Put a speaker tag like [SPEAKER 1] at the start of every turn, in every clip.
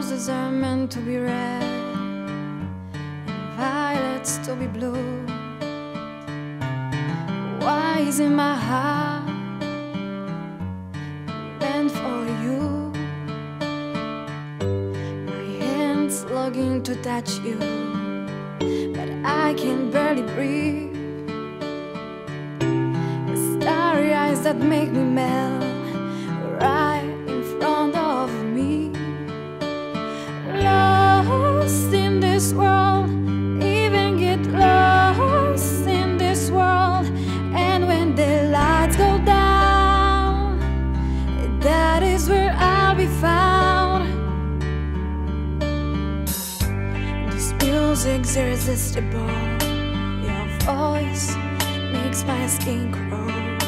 [SPEAKER 1] roses are meant to be red and violets to be blue. Why isn't my heart meant for you? My hands longing to touch you, but I can barely breathe. The starry eyes that make me melt right in front of me. Lost in this world, even get lost in this world. And when the lights go down, that is where I'll be found. This music's irresistible. Your voice makes my skin crawl.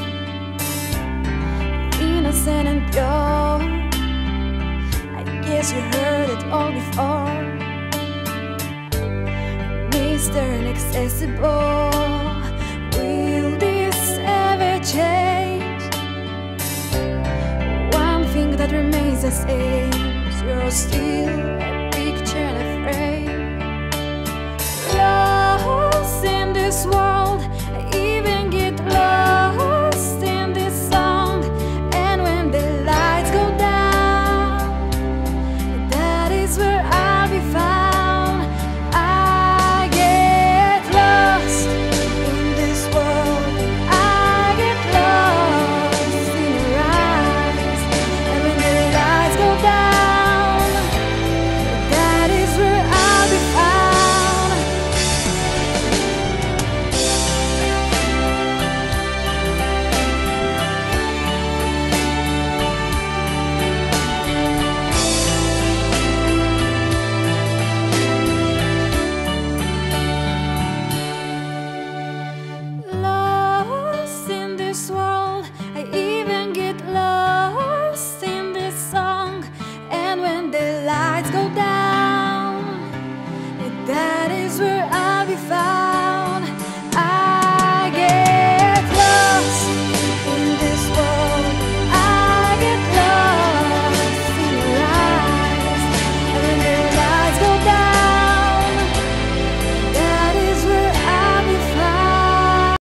[SPEAKER 1] Innocent and pure, I guess you heard it all before. Mr. Inaccessible, will this ever change? One thing that remains the same is you're still a picture